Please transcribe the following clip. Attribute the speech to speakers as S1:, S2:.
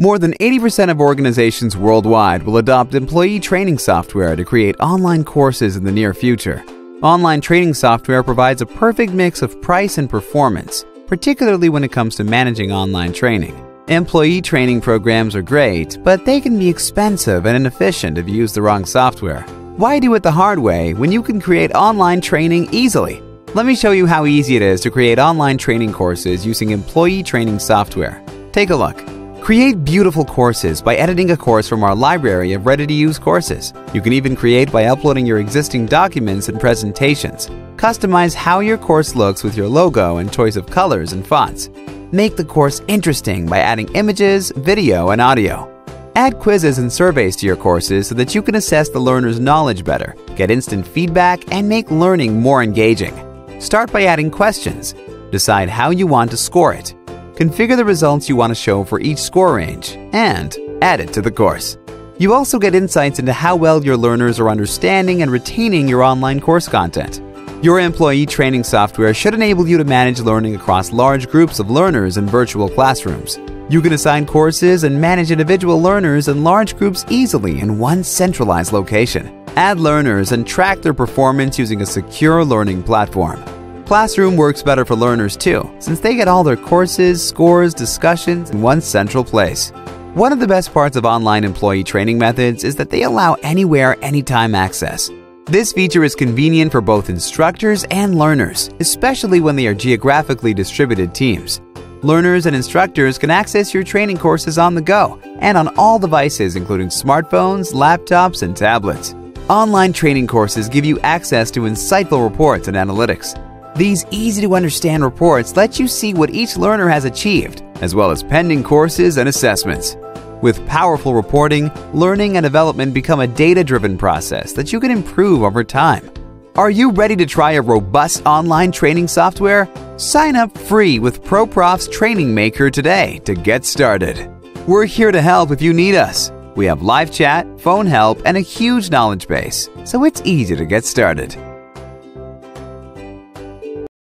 S1: More than 80% of organizations worldwide will adopt employee training software to create online courses in the near future. Online training software provides a perfect mix of price and performance, particularly when it comes to managing online training. Employee training programs are great, but they can be expensive and inefficient if you use the wrong software. Why do it the hard way when you can create online training easily? Let me show you how easy it is to create online training courses using employee training software. Take a look. Create beautiful courses by editing a course from our library of ready-to-use courses. You can even create by uploading your existing documents and presentations. Customize how your course looks with your logo and choice of colors and fonts. Make the course interesting by adding images, video, and audio. Add quizzes and surveys to your courses so that you can assess the learner's knowledge better, get instant feedback, and make learning more engaging. Start by adding questions. Decide how you want to score it. Configure the results you want to show for each score range, and add it to the course. You also get insights into how well your learners are understanding and retaining your online course content. Your employee training software should enable you to manage learning across large groups of learners in virtual classrooms. You can assign courses and manage individual learners in large groups easily in one centralized location. Add learners and track their performance using a secure learning platform. Classroom works better for learners too, since they get all their courses, scores, discussions in one central place. One of the best parts of online employee training methods is that they allow anywhere, anytime access. This feature is convenient for both instructors and learners, especially when they are geographically distributed teams. Learners and instructors can access your training courses on the go and on all devices including smartphones, laptops, and tablets. Online training courses give you access to insightful reports and analytics. These easy-to-understand reports let you see what each learner has achieved, as well as pending courses and assessments. With powerful reporting, learning and development become a data-driven process that you can improve over time. Are you ready to try a robust online training software? Sign up free with ProProfs Training Maker today to get started. We're here to help if you need us. We have live chat, phone help, and a huge knowledge base, so it's easy to get started.